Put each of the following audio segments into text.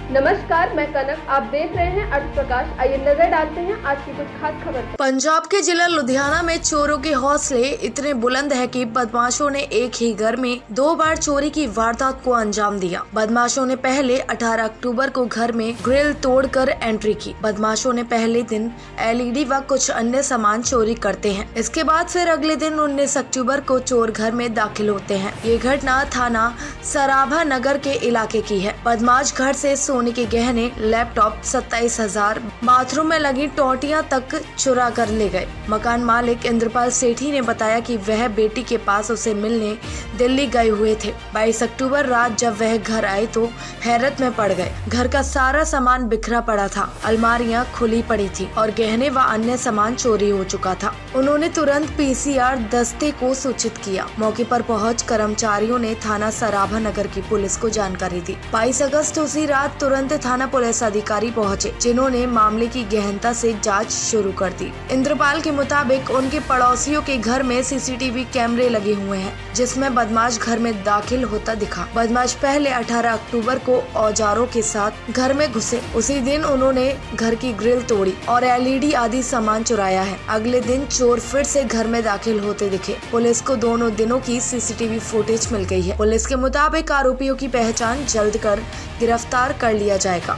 नमस्कार, मैं कनक। आप देख रहे हैं अर्थ प्रकाश। आइए नजर डालते हैं आज की कुछ खास खबर पर। पंजाब के जिला लुधियाना में चोरों के हौसले इतने बुलंद है कि बदमाशों ने एक ही घर में 2 बार चोरी की वारदात को अंजाम दिया। बदमाशों ने पहले 18 अक्टूबर को घर में ग्रिल तोड़कर एंट्री की। बदमाशों ने पहले दिन एलईडी व कुछ अन्य सामान चोरी करते हैं। इसके बाद फिर अगले दिन 19 अक्टूबर को चोर घर में दाखिल होते हैं। ये घटना थाना सराभा नगर के इलाके की है। बदमाश घर से सोने के गहने, लैपटॉप, 27,000, बाथरूम में लगी टोटियां तक चुरा कर ले गए। मकान मालिक इंद्रपाल सेठी ने बताया कि वह बेटी के पास उसे मिलने दिल्ली गए हुए थे। 22 अक्टूबर रात जब वह घर आए तो हैरत में पड़ गए। घर का सारा सामान बिखरा पड़ा था, अलमारियां खुली पड़ी थी और गहने व अन्य सामान चोरी हो चुका था। उन्होंने तुरंत पीसीआर दस्ते को सूचित किया। मौके पर पहुंच कर्मचारियों ने थाना सराभा नगर की पुलिस को जानकारी दी। 22 अगस्त उसी रात तुरंत थाना पुलिस अधिकारी पहुंचे, जिन्होंने मामले की गहनता से जांच शुरू कर दी। इंद्रपाल के मुताबिक उनके पड़ोसियों के घर में सीसीटीवी कैमरे लगे हुए हैं, जिसमें बदमाश घर में दाखिल होता दिखा। बदमाश पहले 18 अक्टूबर को औजारों के साथ घर में घुसे। उसी दिन उन्होंने घर की ग्रिल तोड़ी और एलईडी आदि सामान चुराया है। अगले दिन चोर फिर से घर में दाखिल होते दिखे। पुलिस को दोनों दिनों की सीसीटीवी फुटेज मिल गई है। पुलिस के मुताबिक आरोपियों की पहचान जल्द कर गिरफ्तार कर लिया जाएगा।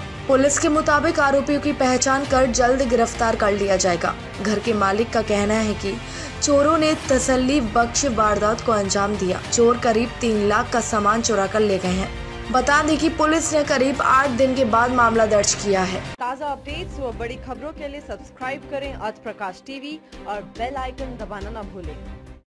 घर के मालिक का कहना है कि चोरों ने तसल्ली बख्श वारदात को अंजाम दिया। चोर करीब 3 लाख का सामान चुरा कर ले गए हैं। बता दें कि पुलिस ने करीब 8 दिन के बाद मामला दर्ज किया है। ताज़ा अपडेट्स व बड़ी खबरों के लिए सब्सक्राइब करें अर्थ प्रकाश टीवी और बेल आइकन दबाना न भूलें।